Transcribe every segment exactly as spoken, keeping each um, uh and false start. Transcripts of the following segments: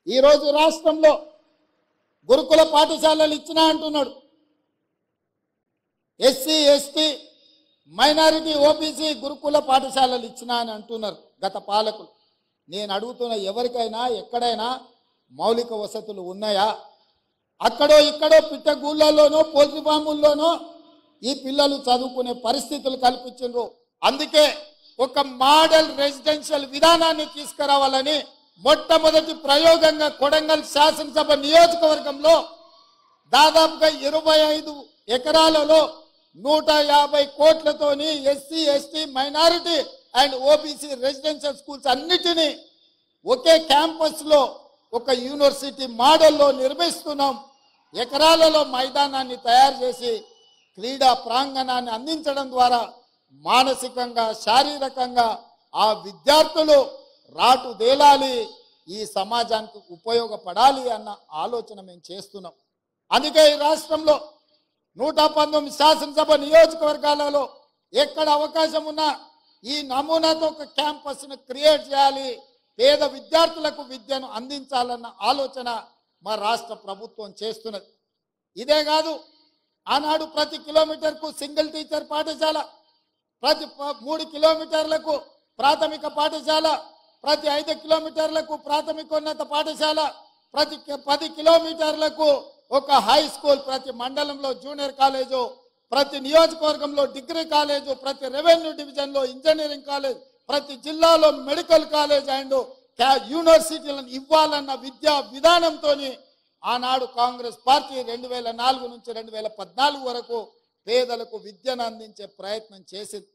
ఈరోజు రాష్ట్రంలో గురుకుల పాఠశాలలు ఇచ్చినా అంటున్నాడు. ఎస్సీ ఎస్టీ మైనారిటీ ఓబీసీ గురుకుల పాఠశాలలు ఇచ్చినా అని అంటున్నారు గత పాలకులు. నేను అడుగుతున్న, ఎవరికైనా ఎక్కడైనా మౌలిక వసతులు ఉన్నాయా? అక్కడో ఇక్కడో పిట్టగూళ్ళలోనో పోల్ట్రీ ఫాముల్లోనో ఈ పిల్లలు చదువుకునే పరిస్థితులు కల్పించారు. అందుకే ఒక మోడల్ రెసిడెన్షియల్ విధానాన్ని తీసుకురావాలని మొట్టమొదటి ప్రయోగంగా కొడంగల్ శాసనసభ నియోజకవర్గంలో దాదాపుగా ఇరవై ఐదు ఎకరాలలో నూట యాభై కోట్లతోని SC ST minority and OBC residential schools అన్నిటినీ ఒకే క్యాంపస్లో ఒక యూనివర్సిటీ మోడల్లో నిర్మిస్తున్నాం. ఎకరాలలో మైదానాన్ని తయారు చేసి క్రీడా ప్రాంగణాన్ని అందించడం ద్వారా మానసికంగా శారీరకంగా ఆ విద్యార్థులు రాటు దేలాలి, ఈ సమాజానికి ఉపయోగపడాలి అన్న ఆలోచన మేము చేస్తున్నాం. అందుకే ఈ రాష్ట్రంలో నూట పంతొమ్మిది శాసనసభ నియోజకవర్గాలలో ఎక్కడ అవకాశం ఉన్నా ఈ నమూనాతో ఒక క్యాంపస్ను క్రియేట్ చేయాలి, పేద విద్యార్థులకు విద్యను అందించాలన్న ఆలోచన మా రాష్ట్ర ప్రభుత్వం చేస్తున్నది. ఇదే కాదు, ఆనాడు ప్రతి కిలోమీటర్కు సింగిల్ టీచర్ పాఠశాల, ప్రతి మూడు కిలోమీటర్లకు ప్రాథమిక పాఠశాల, ప్రతి ఐదు కిలోమీటర్లకు ప్రాథమికోన్నత పాఠశాల, ప్రతి పది కిలోమీటర్లకు ఒక హై స్కూల్, ప్రతి మండలంలో జూనియర్ కాలేజు, ప్రతి నియోజకవర్గంలో డిగ్రీ కాలేజు, ప్రతి రెవెన్యూ డివిజన్లో ఇంజనీరింగ్ కాలేజ్, ప్రతి జిల్లాలో మెడికల్ కాలేజ్ అండ్ యూనివర్సిటీలను ఇవ్వాలన్న విద్యా విధానంతో ఆనాడు కాంగ్రెస్ పార్టీ రెండు వేల నాలుగు నుంచి రెండు వేల పద్నాలుగు వరకు పేదలకు విద్యను అందించే ప్రయత్నం చేసింది.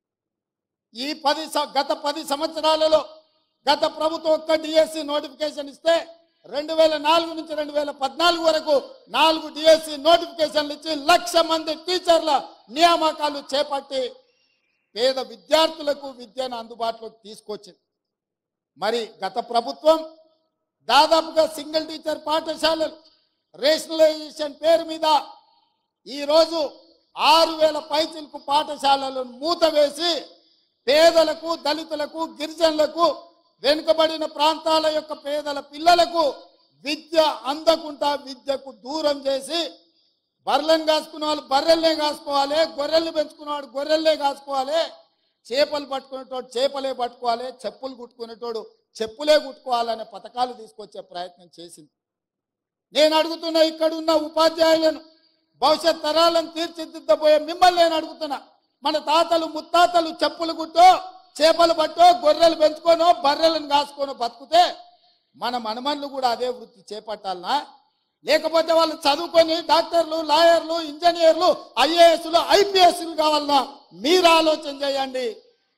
ఈ పది గత పది సంవత్సరాలలో గత ప్రభుత్వం ఒక్క డిఎస్సి నోటిఫికేషన్ ఇస్తే రెండు వేల నాలుగు నుంచి రెండు వేల పద్నాలుగు వరకు నాలుగు డిఎస్సి నోటిఫికేషన్లు ఇచ్చి లక్ష మంది టీచర్ల నియామకాలు చేపట్టి పేద విద్యార్థులకు విద్యను అందుబాటులోకి తీసుకొచ్చింది. మరి గత ప్రభుత్వం దాదాపుగా సింగిల్ టీచర్ పాఠశాలలు రేషనలైజేషన్ పేరు మీద ఈరోజు ఆరు వేల పైచిలకు పాఠశాలలను మూతవేసి పేదలకు, దళితులకు, గిరిజనులకు, వెనుకబడిన ప్రాంతాల యొక్క పేదల పిల్లలకు విద్య అందకుండా విద్యకు దూరం చేసి బర్రెలను కాసుకునే వాళ్ళు బర్రెల్నే కాసుకోవాలి, గొర్రెల్ని పెంచుకునేవాడు గొర్రెల్నే కాసుకోవాలి, చేపలు పట్టుకునేటోడు చేపలే పట్టుకోవాలి, చెప్పులు కుట్టుకునేటోడు చెప్పులే కుట్టుకోవాలనే పథకాలు తీసుకొచ్చే ప్రయత్నం చేసింది. నేను అడుగుతున్నా, ఇక్కడున్న ఉపాధ్యాయులను, భవిష్యత్ తరాలను తీర్చిదిద్దబోయే మిమ్మల్ని నేను అడుగుతున్నా, మన తాతలు ముత్తాతలు చెప్పులు కుట్టో, చేపలు పట్టో, గొర్రెలు పెంచుకోనో, బర్రెలను కాసుకోనో బతుకుతే మన మనమన్లు కూడా అదే వృత్తి చేపట్టాలనా? లేకపోతే వాళ్ళు చదువుకొని డాక్టర్లు, లాయర్లు, ఇంజనీర్లు, ఐఏఎస్లు, ఐపీఎస్లు కావాలన్నా? మీరు ఆలోచన చేయండి.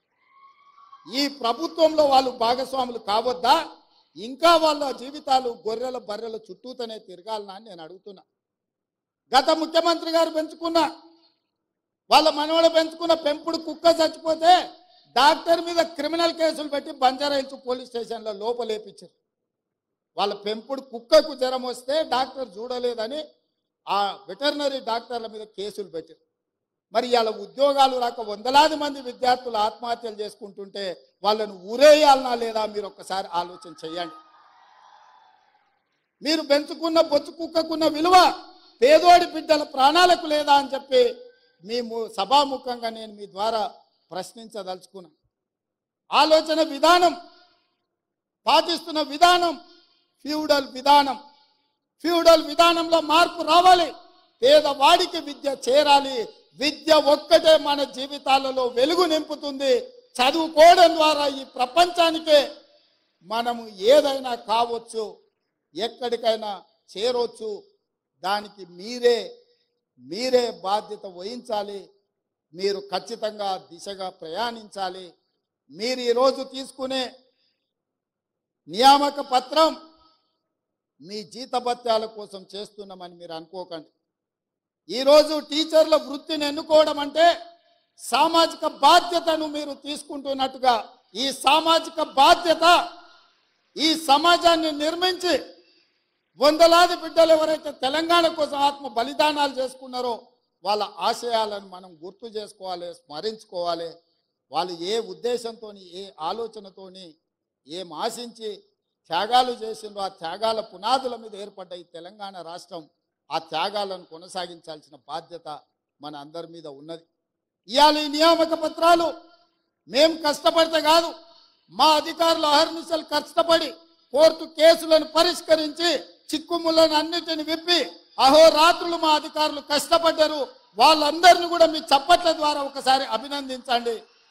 ఈ ప్రభుత్వంలో వాళ్ళు భాగస్వాములు కావద్దా? ఇంకా వాళ్ళ జీవితాలు గొర్రెల బర్రెల చుట్టూతోనే తిరగాలనా అని నేను అడుగుతున్నా. గత ముఖ్యమంత్రి గారు పెంచుకున్న, వాళ్ళ మనవడు పెంచుకున్న పెంపుడు కుక్క చచ్చిపోతే డాక్టర్ మీద క్రిమినల్ కేసులు పెట్టి బంజారాహిల్స్ పోలీస్ స్టేషన్లో లోపలేపించారు. వాళ్ళ పెంపుడు కుక్కకు జ్వరం వస్తే డాక్టర్ చూడలేదని ఆ వెటర్నరీ డాక్టర్ల మీద కేసులు పెట్టారు. మరి వాళ్ళ ఉద్యోగాలు రాక వందలాది మంది విద్యార్థులు ఆత్మహత్యలు చేసుకుంటుంటే వాళ్ళను ఊరేయాలనా లేదా? మీరు ఒక్కసారి ఆలోచన చేయండి. మీరు పెంచుకున్న బొచ్చు కుక్కకున్న విలువ పేదోడి బిడ్డల ప్రాణాలకు లేదా అని చెప్పి మేము సభాముఖంగా నేను మీ ద్వారా ప్రశ్నించదలుచుకున్నా. ఆలోచన విధానం, పాటిస్తున్న విధానం ఫ్యూడల్ విధానం. ఫ్యూడల్ విధానంలో మార్పు రావాలి. పేదవాడికి విద్య చేరాలి. విద్య ఒక్కటే మన జీవితాలలో వెలుగు నింపుతుంది. చదువుకోవడం ద్వారా ఈ ప్రపంచానికే మనము ఏదైనా కావచ్చు, ఎక్కడికైనా చేరవచ్చు. దానికి మీరే మీరే బాధ్యత వహించాలి. మీరు ఖచ్చితంగా దిశగా ప్రయాణించాలి. మీరు ఈరోజు తీసుకునే నియామక పత్రం మీ జీతభత్యాల కోసం చేస్తున్నామని మీరు అనుకోకండి. ఈరోజు టీచర్ల వృత్తిని ఎన్నుకోవడం అంటే సామాజిక బాధ్యతను మీరు తీసుకుంటున్నట్టుగా, ఈ సామాజిక బాధ్యత ఈ సమాజాన్ని నిర్మించి వందలాది బిడ్డలు ఎవరైతే తెలంగాణ కోసం ఆత్మ బలిదానాలు చేసుకున్నారో వాళ్ళ ఆశయాలను మనం గుర్తు చేసుకోవాలి, స్మరించుకోవాలి. వాళ్ళు ఏ ఉద్దేశంతో, ఏ ఆలోచనతోని, ఏం ఆశించి త్యాగాలు చేసిండ్రో ఆ త్యాగాల పునాదుల మీద ఏర్పడ్డ ఈ తెలంగాణ రాష్ట్రం ఆ త్యాగాలను కొనసాగించాల్సిన బాధ్యత మన అందరి మీద ఉన్నది. ఇవాళ ఈ నియామక పత్రాలు మేం కష్టపడితే కాదు, మా అధికారులు అహర్నిశలు కష్టపడి కోర్టు కేసులను పరిష్కరించి చిక్కుములను అన్నిటిని విప్పి అహోరాత్రులు మా అధికారులు కష్టపడ్డారు. వాళ్ళందరినీ కూడా మీ చప్పట్ల ద్వారా ఒకసారి అభినందించండి.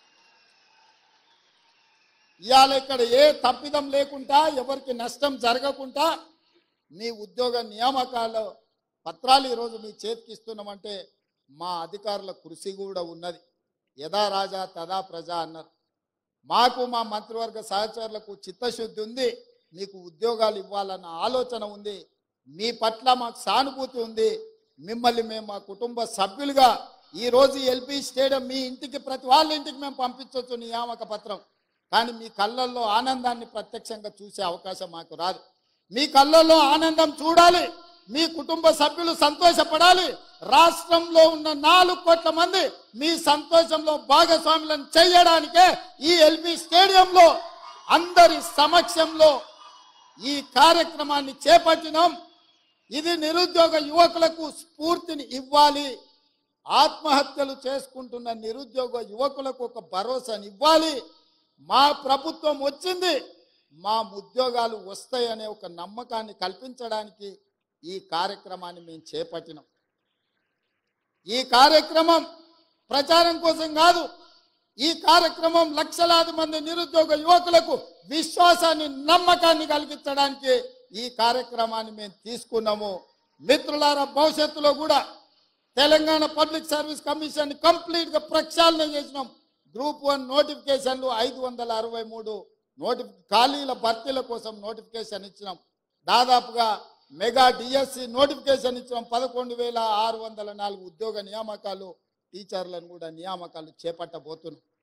ఇవాళ ఇక్కడ ఏ తప్పిదం లేకుండా ఎవరికి నష్టం జరగకుండా మీ ఉద్యోగ నియామకాల పత్రాలు ఈరోజు మీ చేతికి ఇస్తున్నామంటే మా అధికారుల కృషి కూడా ఉన్నది. యథా రాజా తదా ప్రజ అన్నారు. మాకు మా మంత్రివర్గ సహచరులకు చిత్తశుద్ధి ఉంది, మీకు ఉద్యోగాలు ఇవ్వాలన్న ఆలోచన ఉంది, మీ పట్ల మాకు సానుభూతి ఉంది. మిమ్మల్ని మేము మా కుటుంబ సభ్యులుగా ఈరోజు ఎల్పీ స్టేడియం మీ ఇంటికి ప్రతి వాళ్ళ ఇంటికి మేము పంపించవచ్చు నియామక పత్రం. కానీ మీ కళ్ళల్లో ఆనందాన్ని ప్రత్యక్షంగా చూసే అవకాశం మాకు రాదు. మీ కళ్ళల్లో ఆనందం చూడాలి, మీ కుటుంబ సభ్యులు సంతోషపడాలి. రాష్ట్రంలో ఉన్న నాలుగు కోట్ల మంది మీ సంతోషంలో భాగస్వాములను చేయడానికే ఈ ఎల్బీ స్టేడియంలో అందరి సమక్షంలో ఈ కార్యక్రమాన్ని చేపట్టినాం. ఇది నిరుద్యోగ యువకులకు స్ఫూర్తిని ఇవ్వాలి, ఆత్మహత్యలు చేసుకుంటున్న నిరుద్యోగ యువకులకు ఒక భరోసాని ఇవ్వాలి. మా ప్రభుత్వం వచ్చింది, మా ఉద్యోగాలు వస్తాయనే ఒక నమ్మకాన్ని కల్పించడానికి ఈ కార్యక్రమాన్ని మేము చేపట్టినాం. ఈ కార్యక్రమం ప్రచారం కోసం కాదు, ఈ కార్యక్రమం లక్షలాది మంది నిరుద్యోగ యువకులకు విశ్వాసాన్ని నమ్మకాన్ని కలిగించడానికి ఈ కార్యక్రమాన్ని మేము తీసుకున్నాము. మిత్రులారా, భవిష్యత్తులో కూడా తెలంగాణ పబ్లిక్ సర్వీస్ కమిషన్ కంప్లీట్గా ప్రక్షాళన చేసినాం. గ్రూప్ వన్ నోటిఫికేషన్లు ఐదు వందల అరవై మూడు నోటిఫి ఖాళీల భర్తీల కోసం నోటిఫికేషన్ ఇచ్చినాం. దాదాపుగా మెగా డిఎస్సి నోటిఫికేషన్ ఇచ్చినాం. పదకొండు వేల ఆరు వందల నాలుగు ఉద్యోగ నియామకాలు, టీచర్లను కూడా నియామకాలు చేపట్టబోతున్నాం.